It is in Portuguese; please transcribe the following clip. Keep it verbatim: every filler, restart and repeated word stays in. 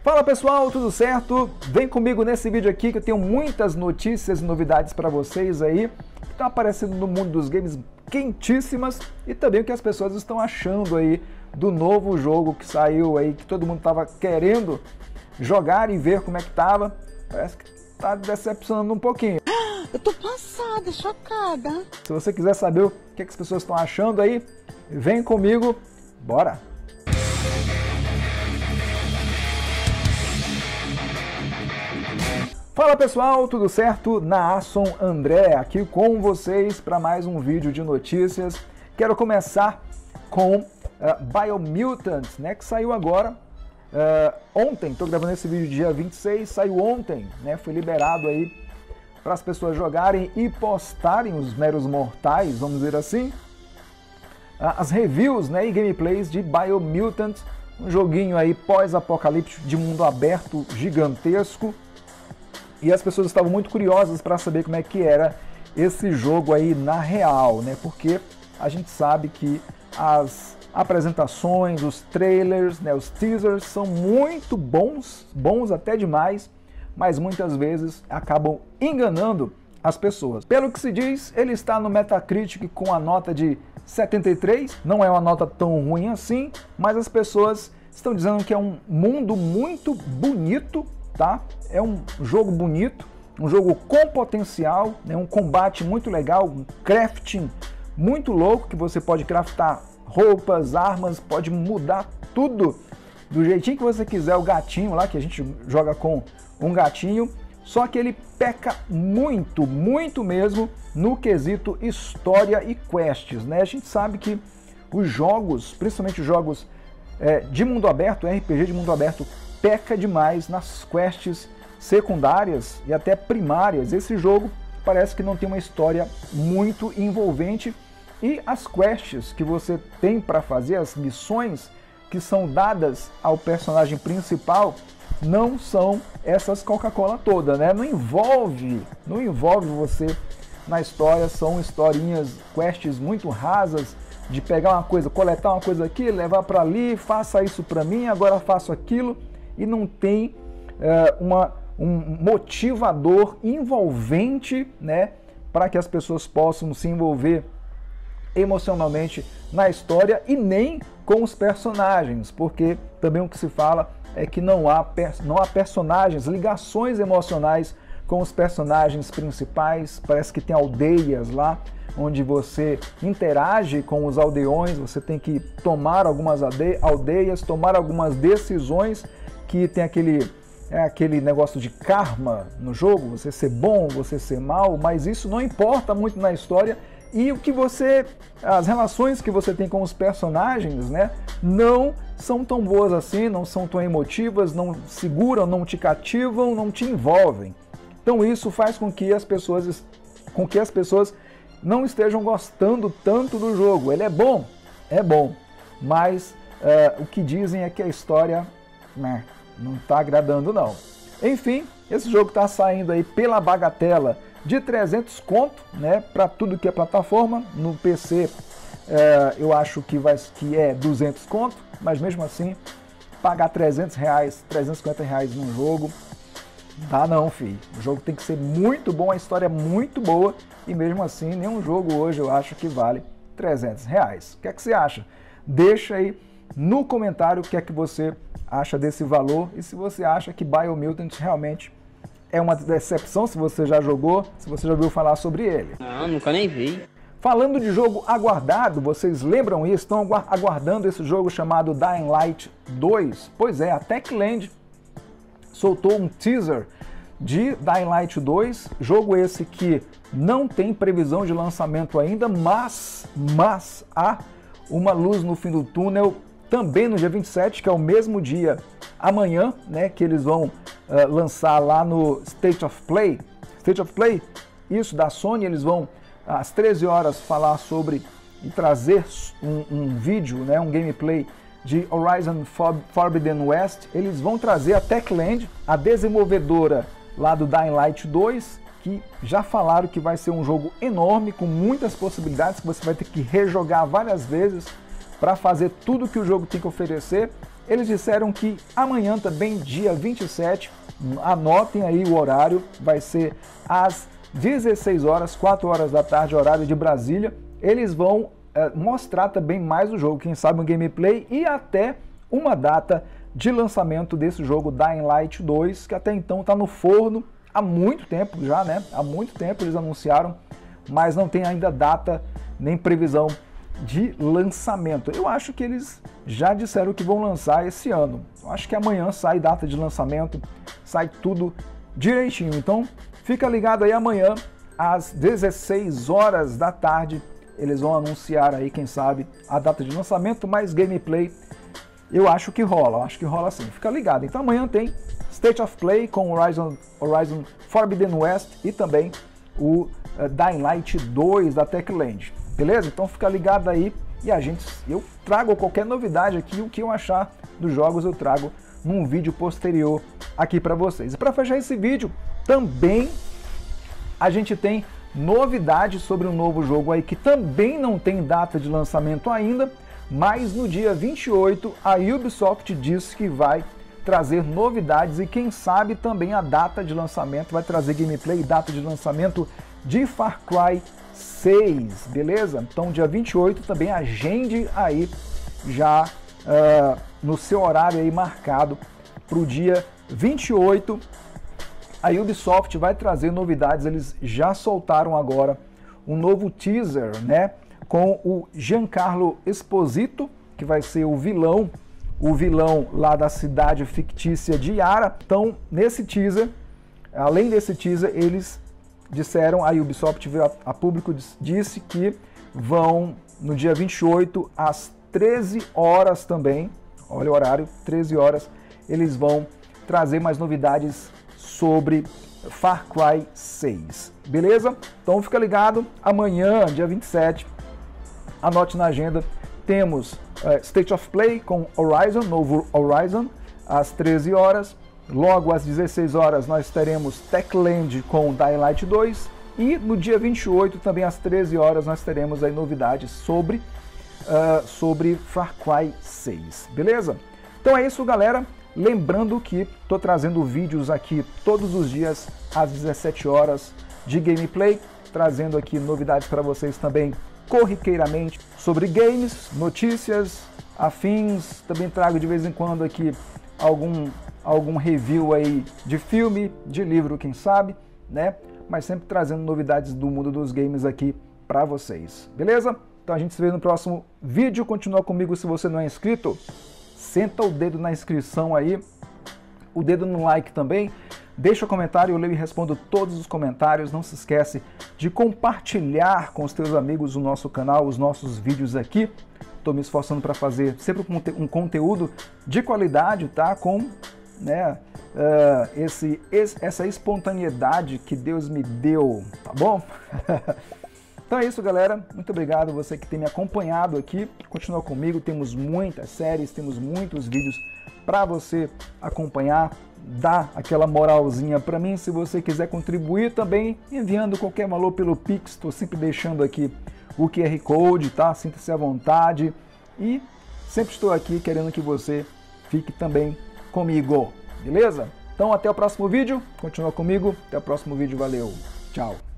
Fala pessoal, tudo certo? Vem comigo nesse vídeo aqui que eu tenho muitas notícias e novidades para vocês aí que estão aparecendo no mundo dos games quentíssimas e também o que as pessoas estão achando aí do novo jogo que saiu aí, que todo mundo estava querendo jogar e ver como é que tava. Parece que tá decepcionando um pouquinho. Eu tô passada, chocada. Se você quiser saber o que, é que as pessoas estão achando aí, vem comigo, bora! Fala pessoal, tudo certo? Naasson André aqui com vocês para mais um vídeo de notícias. Quero começar com uh, Biomutant, né, que saiu agora uh, ontem. Estou gravando esse vídeo dia vinte e seis, saiu ontem, né, foi liberado aí para as pessoas jogarem e postarem, os meros mortais, vamos dizer assim, uh, as reviews, né, e gameplays de Biomutant, um joguinho aí pós-apocalíptico de mundo aberto gigantesco. E as pessoas estavam muito curiosas para saber como é que era esse jogo aí na real, né? Porque a gente sabe que as apresentações, os trailers, né, os teasers são muito bons, bons até demais, mas muitas vezes acabam enganando as pessoas. Pelo que se diz, ele está no Metacritic com a nota de setenta e três, não é uma nota tão ruim assim, mas as pessoas estão dizendo que é um mundo muito bonito, tá? É um jogo bonito, um jogo com potencial, né? Um combate muito legal, um crafting muito louco, que você pode craftar roupas, armas, pode mudar tudo do jeitinho que você quiser. O gatinho lá, que a gente joga com um gatinho, só que ele peca muito, muito mesmo no quesito história e quests, né? A gente sabe que os jogos, principalmente os jogos é, de mundo aberto, R P G de mundo aberto, peca demais nas quests secundárias e até primárias. Esse jogo parece que não tem uma história muito envolvente e as quests que você tem para fazer, as missões que são dadas ao personagem principal, não são essas Coca-Cola toda, né? Não envolve, não envolve você na história, são historinhas, quests muito rasas, de pegar uma coisa, coletar uma coisa aqui, levar para ali, faça isso para mim, agora faço aquilo. E não tem uh, uma, um motivador envolvente, né, para que as pessoas possam se envolver emocionalmente na história e nem com os personagens, porque também o que se fala é que não há, não há personagens, ligações emocionais com os personagens principais. Parece que tem aldeias lá onde você interage com os aldeões, você tem que tomar algumas aldeias, tomar algumas decisões, que tem aquele, é, aquele negócio de karma no jogo, você ser bom, você ser mal, mas isso não importa muito na história, e o que você, as relações que você tem com os personagens, né, não são tão boas assim, não são tão emotivas, não seguram, não te cativam, não te envolvem. Então isso faz com que as pessoas, com que as pessoas não estejam gostando tanto do jogo. Ele é bom, é bom, mas uh, o que dizem é que a história, né, não está agradando não. Enfim, esse jogo está saindo aí pela bagatela de trezentos conto, né, para tudo que é plataforma. No P C uh, eu acho que, vai, que é duzentos conto, mas mesmo assim pagar trezentos reais, trezentos e cinquenta reais num jogo, dá não, filho. O jogo tem que ser muito bom, a história é muito boa, e mesmo assim nenhum jogo hoje eu acho que vale trezentos reais. O que é que você acha? Deixa aí no comentário o que é que você acha desse valor e se você acha que Biomutant realmente é uma decepção, se você já jogou, se você já ouviu falar sobre ele. Não, nunca nem vi. Falando de jogo aguardado, vocês lembram isso? Estão aguardando esse jogo chamado Dying Light dois? Pois é, a Techland soltou um teaser de Dying Light dois, jogo esse que não tem previsão de lançamento ainda, mas, mas há uma luz no fim do túnel também no dia vinte e sete, que é o mesmo dia amanhã, né, que eles vão uh, lançar lá no State of Play. State of Play, isso, da Sony, eles vão às treze horas falar sobre e trazer um, um vídeo, né, um gameplay de Horizon Forbidden West. Eles vão trazer a Techland, a desenvolvedora lá do Dying Light dois, que já falaram que vai ser um jogo enorme, com muitas possibilidades, que você vai ter que rejogar várias vezes para fazer tudo que o jogo tem que oferecer. eles disseram que amanhã também, dia vinte e sete, anotem aí o horário, vai ser às dezesseis horas, quatro horas da tarde, horário de Brasília. Eles vão é, mostrar também mais o jogo, quem sabe um gameplay e até uma data de lançamento desse jogo Dying Light dois, que até então está no forno há muito tempo já, né? Há muito tempo eles anunciaram, mas não tem ainda data nem previsão de lançamento. Eu acho que eles já disseram que vão lançar esse ano. Eu acho que amanhã sai data de lançamento, sai tudo direitinho. Então fica ligado aí, amanhã às dezesseis horas da tarde eles vão anunciar aí, quem sabe, a data de lançamento, mais gameplay. Eu acho que rola, eu acho que rola sim. Fica ligado. Então amanhã tem State of Play com Horizon, Horizon Forbidden West e também o uh, Dying Light dois da Techland. Beleza? Então fica ligado aí e a gente, eu trago qualquer novidade aqui, o que eu achar dos jogos eu trago num vídeo posterior aqui para vocês. E para fechar esse vídeo, também a gente tem novidades sobre um novo jogo aí que também não tem data de lançamento ainda, mas no dia vinte e oito a Ubisoft disse que vai trazer novidades e quem sabe também a data de lançamento, vai trazer gameplay e data de lançamento de Far Cry seis, beleza? Então dia vinte e oito também agende aí já uh, no seu horário aí marcado para o dia vinte e oito. A Ubisoft vai trazer novidades, eles já soltaram agora um novo teaser, né? Com o Giancarlo Esposito, que vai ser o vilão, o vilão lá da cidade fictícia de Yara. Então, nesse teaser, além desse teaser, eles disseram, a Ubisoft veio a, a público disse que vão no dia vinte e oito às treze horas também, olha o horário, treze horas, eles vão trazer mais novidades sobre Far Cry seis, beleza? Então fica ligado, amanhã, dia vinte e sete, anote na agenda, temos uh, State of Play com Horizon, novo Horizon, às treze horas. Logo às dezesseis horas nós teremos Techland com Dying Light dois. E no dia vinte e oito, também às treze horas, nós teremos aí novidades sobre, uh, sobre Far Cry seis. Beleza? Então é isso, galera. Lembrando que estou trazendo vídeos aqui todos os dias às dezessete horas de gameplay, trazendo aqui novidades para vocês também corriqueiramente sobre games, notícias, afins. Também trago de vez em quando aqui algum, algum review aí de filme, de livro, quem sabe, né? Mas sempre trazendo novidades do mundo dos games aqui para vocês, beleza? Então a gente se vê no próximo vídeo. Continua comigo se você não é inscrito. Senta o dedo na inscrição aí, o dedo no like também. Deixa o comentário, eu leio e respondo todos os comentários. Não se esquece de compartilhar com os teus amigos o nosso canal, os nossos vídeos aqui. Estou me esforçando para fazer sempre um conteúdo de qualidade, tá? Com né, uh, esse, esse, essa espontaneidade que Deus me deu, tá bom? Então é isso, galera. Muito obrigado você que tem me acompanhado aqui. Continua comigo, temos muitas séries, temos muitos vídeos para você acompanhar. Dá aquela moralzinha para mim. Se você quiser contribuir também, enviando qualquer valor pelo Pix, estou sempre deixando aqui o Q R Code, tá? Sinta-se à vontade. E sempre estou aqui querendo que você fique também comigo, beleza? Então até o próximo vídeo. Continua comigo. Até o próximo vídeo. Valeu. Tchau.